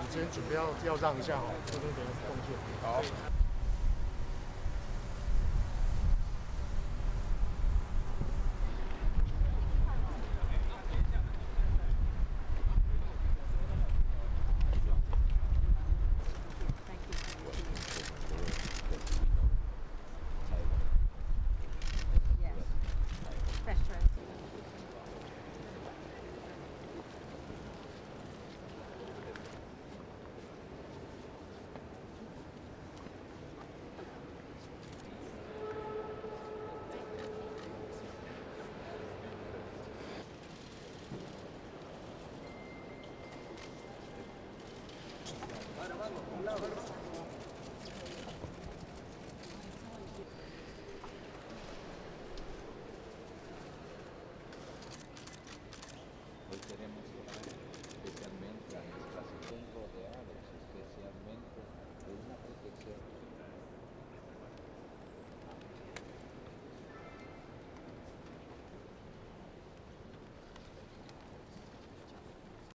这边准备要让一下哈，这边等一下动作。 好。Vamos,